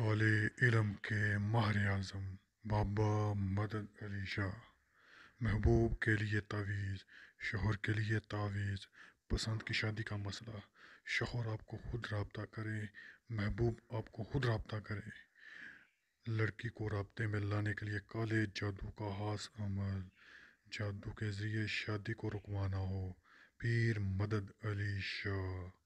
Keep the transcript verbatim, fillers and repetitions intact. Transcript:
काले इलम के माहिर आज़म बाबा मदद अली शाह। महबूब के लिए तावीज़, शोहर के लिए तावीज़। पसंद की शादी का मसला, शोहर आपको खुद रब्ता करे, महबूब आपको खुद रब्ता करे। लड़की को राब्ते में लाने के लिए काले जादू का खास अमल, जादू के जरिए शादी को रुकवाना हो। पीर मदद अली शाह।